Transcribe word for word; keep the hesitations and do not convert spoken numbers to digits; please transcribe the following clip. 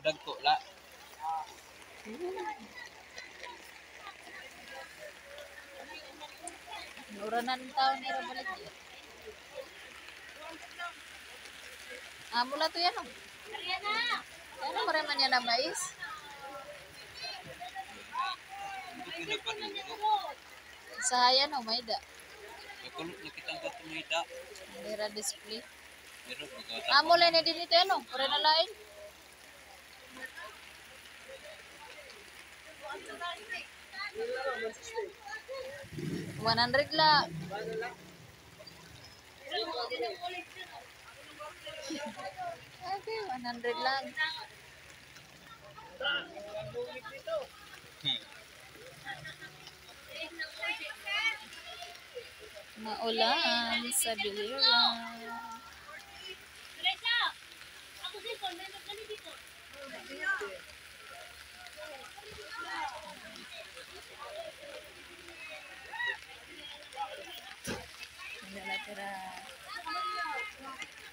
dagko la. Uranan taon ni balik. Ah, mula to yan. Ano mareman yan na mais? Sahayan o may da. Kakulot na kitang katumida. Mira display. Pero Ah, mula na din ito ano? Pura na lain. one hundred la. Okay, one hundred lang. Maulan sa Biliran. Hindi na tira.